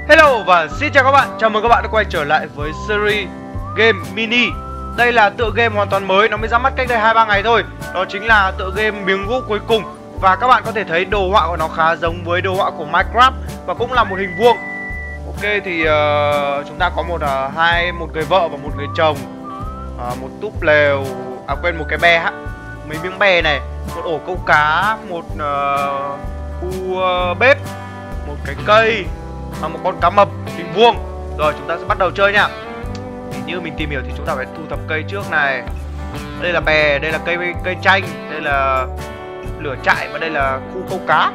Hello và xin chào các bạn, chào mừng các bạn đã quay trở lại với series game mini. Đây là tựa game hoàn toàn mới, nó mới ra mắt cách đây 2-3 ngày thôi. Đó chính là tựa game miếng gỗ cuối cùng. Và các bạn có thể thấy đồ họa của nó khá giống với đồ họa của Minecraft và cũng là một hình vuông. Ok thì chúng ta có một người vợ và một người chồng, một túp lều, quên, một cái be, mấy miếng bè này, một ổ câu cá, một khu bếp, một cái cây và một con cá mập hình vuông. Rồi chúng ta sẽ bắt đầu chơi nha. Thì như mình tìm hiểu thì chúng ta phải thu thập cây trước này. Đây là bè, đây là cây chanh, đây là lửa trại và đây là khu câu cá.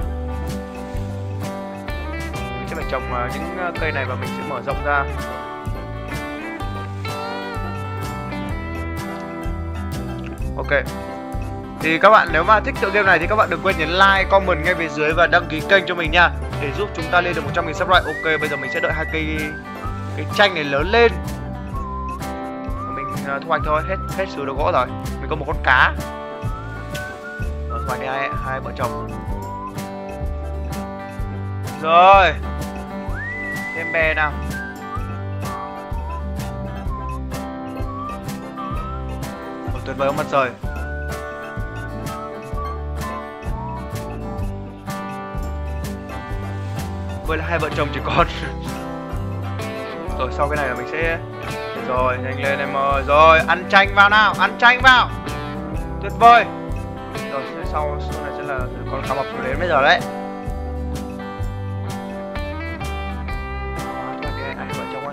Mình sẽ phải trồng những cây này và mình sẽ mở rộng ra. Ok. Thì các bạn nếu mà thích tựa game này thì các bạn đừng quên nhấn like, comment ngay phía dưới và đăng ký kênh cho mình nha, để giúp chúng ta lên được 100.000 subscribe. Ok, bây giờ mình sẽ đợi hai cây chanh này lớn lên. Mình thu hoạch thôi, hết sứ đồ gỗ rồi. Mình có một con cá. Rồi, thu hoạch đi hai vợ chồng. Rồi. Thêm bè nào. Tuyệt vời không mặt trời. Với là hai vợ chồng chỉ con. Rồi sau cái này là mình sẽ. Rồi nhanh lên em ơi. Rồi ăn chanh vào nào, ăn chanh vào. Tuyệt vời. Rồi sau này sẽ là con cá mập đến bây giờ đấy. Thôi thì hai vợ chồng ơi.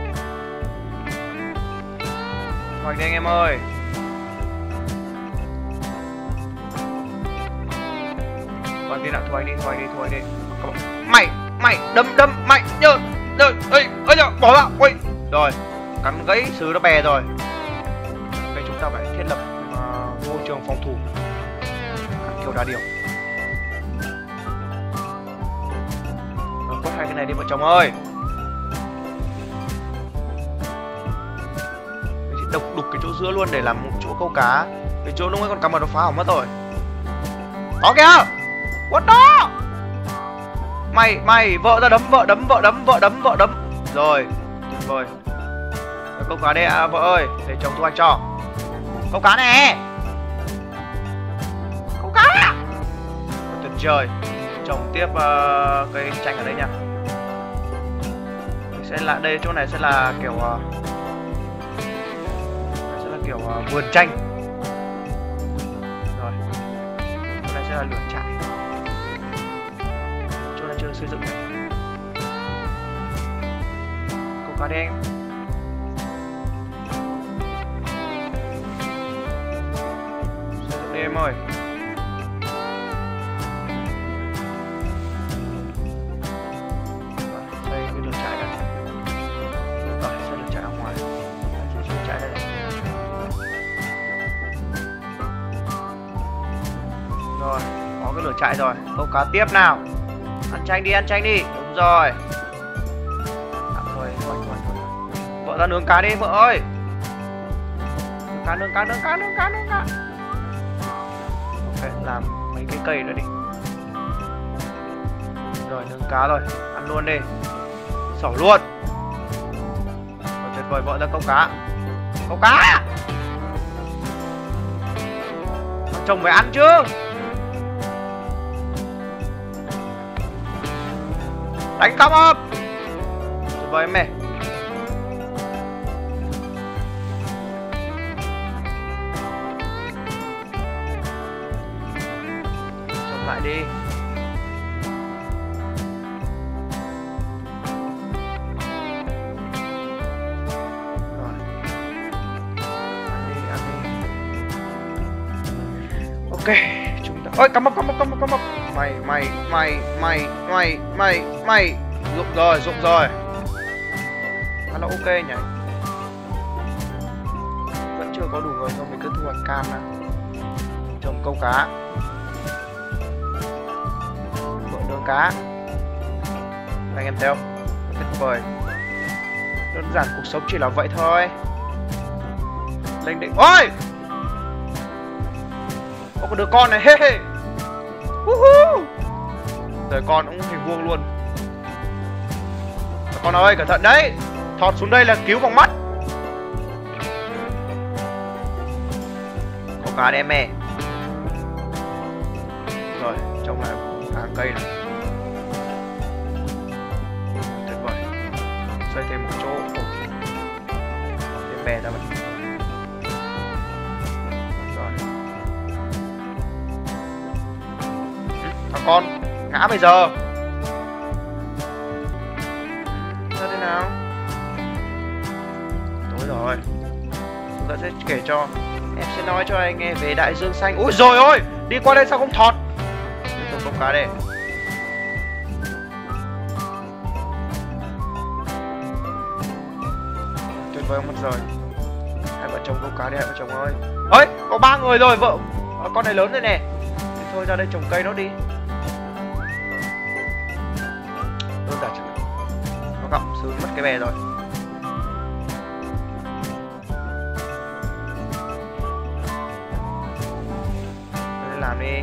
Thôi đi anh em ơi. Thôi đi nào, thôi đi. Mày đâm mạnh nhớ. Rồi, ơi bỏ vào. Ôi. Rồi, cắn gãy sứ nó bè rồi. Đây chúng ta phải thiết lập môi trường phòng thủ kiểu đá điểm. Rồi, quất hai cái này đi vợ chồng ơi. Mình sẽ đục cái chỗ giữa luôn để làm một chỗ câu cá. Cái chỗ lúc ấy con cá mà nó phá hỏng mất rồi. Đó kìa. Quất đó. Mày vợ ra đấm. Rồi, tuyệt vời. Câu cá đây vợ ơi, để chồng thu hoạch cho. Câu cá nè. Câu cá. Tuyệt vời. Trồng tiếp cây chanh ở đây nha. Mình sẽ lại đây, chỗ này sẽ là kiểu vườn chanh. Rồi. Chỗ này sẽ là lửa trại. Chỗ này chưa được xây dựng này. Câu cá đi anh. Xây dựng đi em ơi. Xây cái lửa trại này. Rồi, xây lửa trại ở ngoài. Xây lửa trại đây này. Rồi, có cái lửa trại rồi. Câu cá tiếp nào. Ăn chanh đi. Đúng rồi. Thôi. Vợ ra nướng cá đi vợ ơi. Nướng cá. Ok, làm mấy cái cây nữa đi. Rồi, nướng cá rồi. Ăn luôn đi. Xỏ luôn. Rồi, tuyệt vời, vợ ra câu cá. Chồng phải ăn chứ. Đánh cá mập. Tuyệt vời em này. Trồng lại đi. Rồi. Ăn đi. Ok, chúng ta. Ôi cá mập. Mày. Rụng rồi. Khá là ok nhỉ. Vẫn chưa có đủ người thôi, mình cứ thu hoạch cam nào. Trồng câu cá. Vợ nướng cá. Anh em thấy không? Tuyệt vời. Đơn giản cuộc sống chỉ là vậy thôi. Lên định. Ôi! Có đứa con này. Hey. Rồi con cũng hình vuông luôn. Con ơi cẩn thận đấy. Thọt xuống đây là cứu bằng mắt. Có cá đen mè. Rồi trông lại hàng cây này. Tuyệt vời. Xây thêm một chỗ. Thêm bè ra vậy. Rồi. Thằng con ngã bây giờ. Sao thế nào? Tối rồi. Chúng ta sẽ kể cho. Em sẽ nói cho anh nghe về đại dương xanh. Ui rồi ôi, đi qua đây sao không thọt. Tôi câu cá đây. Tuyệt vời mất rồi. Hai vợ chồng câu cá đi, hai vợ chồng ơi. Ơi, có 3 người rồi, vợ con này lớn rồi nè. Thì thôi ra đây trồng cây nó đi. Đơn giản chứ. Nó gặm sướng mất cái bè rồi. Làm đi.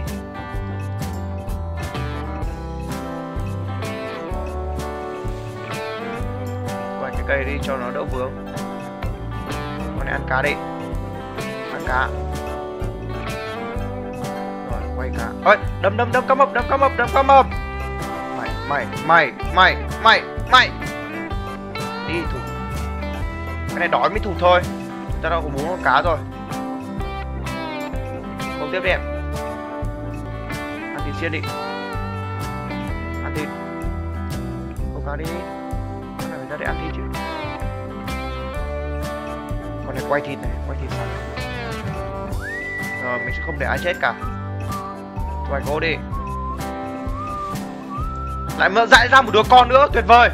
Quay cái cây đi cho nó đỡ vướng. Con này ăn cá đi. Ăn cá. Rồi quay cá. Ôi đâm cá mập, đâm cá mập. Mày đi thủ. Cái này đói mới thủ thôi. Chúng ta đâu có 4 con cá rồi. Câu tiếp đi em. Ăn thịt xiên đi. Ăn thịt. Câu cá đi. Con này phải ra để ăn thịt chứ. Con này quay thịt này, quay thịt sẵn này. Rồi mình sẽ không để ai chết cả. Quay gỗ đi. Lại mở dại ra một đứa con nữa, tuyệt vời.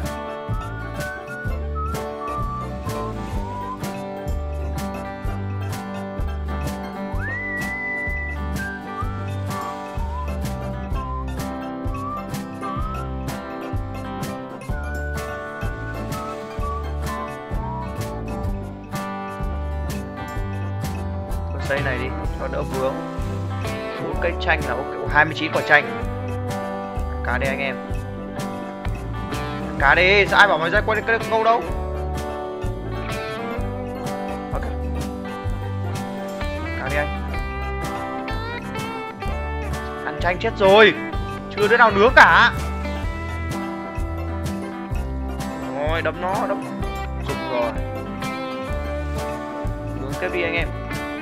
Xây này đi cho đỡ vướng. 4 cây chanh là ok, 29 quả chanh. Cá đi anh em. Cá đi, sao ai bảo mày ra quay cái câu đâu. Ok. Cá đi anh. Ăn chanh chết rồi. Chưa đứa nào nướng cả. Rồi đấm nó, đấm. Dục rồi. Nướng tiếp đi anh em.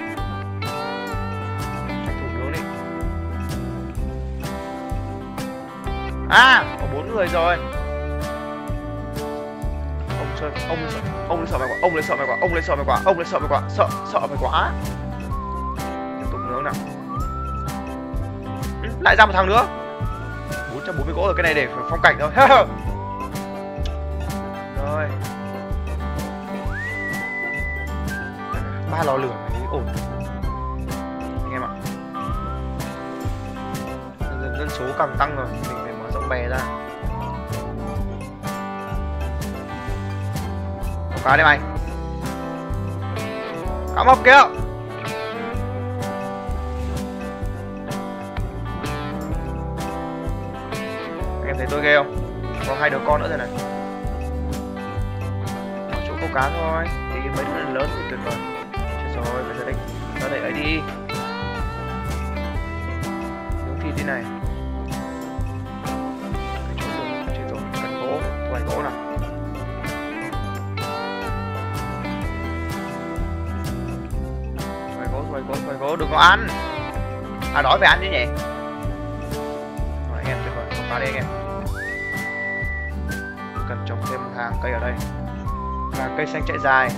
À, có 4 người rồi. Ông sợ mày quá, ông sợ mày quá, sợ mày quá. Tiếp tục nướng nào. Lại ra một thằng nữa. 440 gỗ rồi, cái này để phong cảnh thôi. Rồi. 3 lò lửa mới ổn. Anh em ạ. Dân số càng tăng rồi, mình phải mở rộng bè ra. Có cá đây mày. Cá mập kìa. Anh em thấy tôi ghê không? Có 2 đứa con nữa rồi này. Ở chỗ câu cá thôi. Thì mấy đứa lớn thì tuyệt vời. Chết rồi, bây giờ đây. Ra đây ấy đi. Nướng thịt đi này. Quay gỗ nào. Quay gỗ đừng có ăn. À đói phải ăn chứ nhỉ. Rồi anh em tuyệt vời, câu cá đi anh em. Cần trồng thêm một hàng cây ở đây. Hàng cây xanh chạy dài.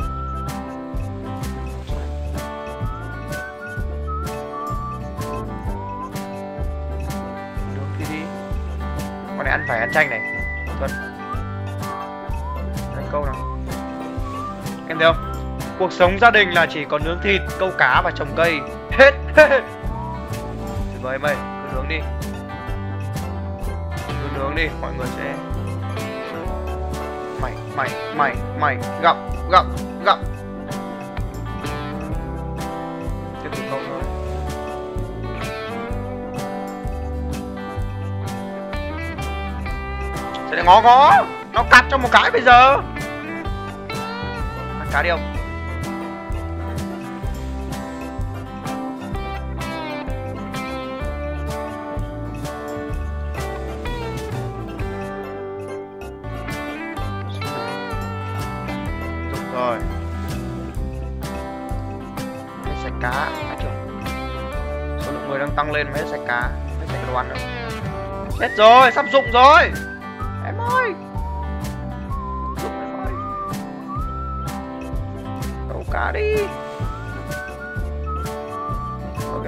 Được thì đi. Con này ăn phải ăn chanh này. Thuận. Đánh câu nào. Em thấy không? Cuộc sống gia đình là chỉ có nướng thịt, câu cá và trồng cây. Hết. Tuyệt vời mày, cứ nướng đi. Cứ nướng đi, mọi người sẽ. Mày gặm. Tiếp tục câu thôi. Sẽ ngó ngó. Nó cắt cho một cái bây giờ. Ăn cá đi ông. Đúng rồi. Hết sạch cá. Hết chưa? Số lượng người đang tăng lên mà hết sạch cá. Hết sạch đồ ăn rồi. Hết rồi, sắp rụng rồi. Em ơi. Rụng em ơi. Câu cá đi. Ok.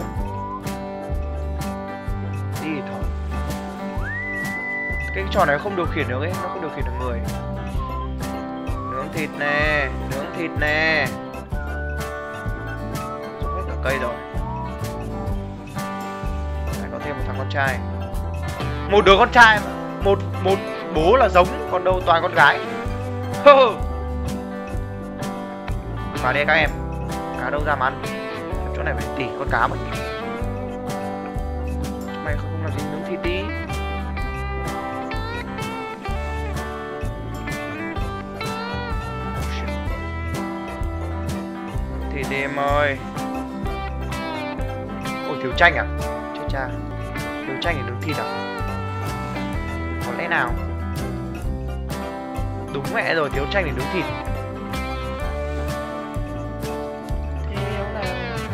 Đi thôi. Cái trò này không điều khiển được ấy, nó không điều khiển được người. Nướng thịt nè, nướng thịt nè. Rụng hết cả cây rồi. Lại có thêm một thằng con trai. Một đứa con trai mà. Một bố là giống, còn đâu toàn con gái. Mà đây các em. Cá đâu ra mà ăn. Chỗ này phải tỉ con cá mất. Mày không làm gì nướng thịt đi. Thịt đi em ơi. Ôi thiếu chanh à? Chết cha. Thiếu chanh để nướng thịt à? Có lẽ nào? Đúng mẹ rồi, thiếu chanh để nướng thịt. Thiếu nào?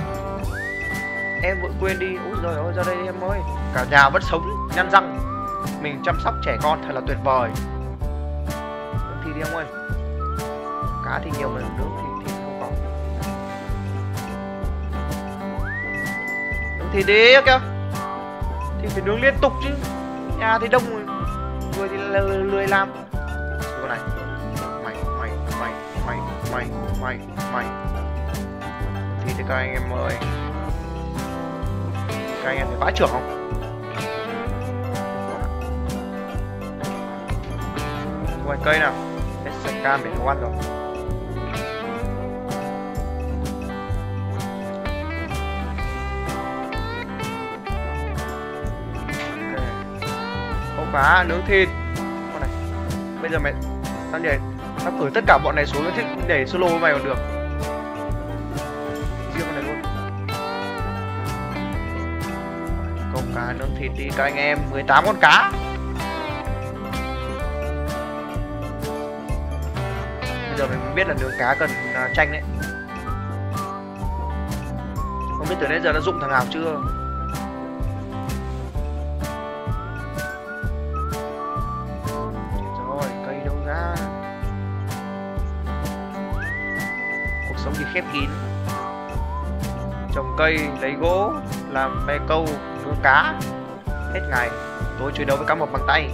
Em vội quên đi. Úi giời ơi, ra đây đi em ơi. Cả nhà vẫn sống, nhăn răng. Mình chăm sóc trẻ con thật là tuyệt vời. Nướng thịt đi em ơi. Cá thì nhiều mà nướng thì không có. Nướng thịt đi kìa. Thì phải nướng liên tục chứ. Nhà thì đông rồi. Người thì lười làm. Con này. Mày. Thì các anh em ơi. Các anh em phải vãi trưởng không? Ngoài cây nào. Hết sạch cam để nấu ăn rồi. Cá nướng thịt. Con này. Bây giờ mày tao nhảy, tao cử tất cả bọn này xuống để solo với mày còn được. Riêng con này luôn. Câu cá nướng thịt đi các anh em. 18 con cá. Bây giờ mình biết là nướng cá cần chanh đấy. Không biết từ nãy giờ nó dụng thằng nào chưa. Sống thì khép kín. Trồng cây, lấy gỗ, làm bè câu, nuôi cá. Hết ngày, tôi chiến đấu với cá mập bằng tay.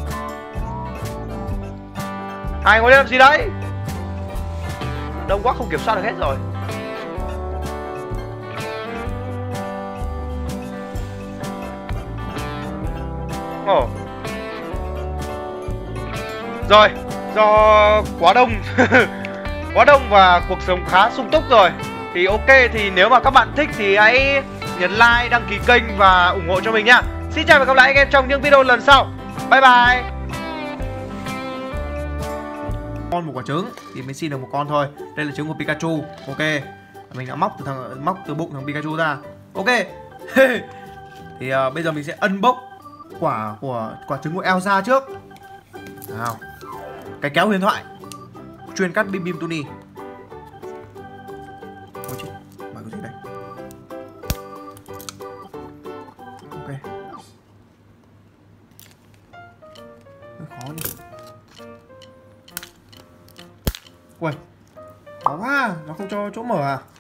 Hai ngồi lên làm gì đấy? Đông quá không kiểm soát được hết rồi. Ồ. Rồi, do quá đông. Quá đông và cuộc sống khá sung túc rồi. Thì ok, thì nếu mà các bạn thích thì hãy nhấn like, đăng ký kênh và ủng hộ cho mình nhá. Xin chào và gặp lại anh em trong những video lần sau. Bye bye. Con một quả trứng thì mình xin được một con thôi. Đây là trứng của Pikachu. Ok. Mình đã móc từ bụng thằng Pikachu ra. Ok. Thì bây giờ mình sẽ unbox quả trứng của Elsa trước. Nào. Cái kéo huyền thoại chuyên cắt bim bim Tony. Ôi chết, mày có gì đây? Ok. Hơi khó nhỉ. Ui, khó quá, nó không cho chỗ mở à?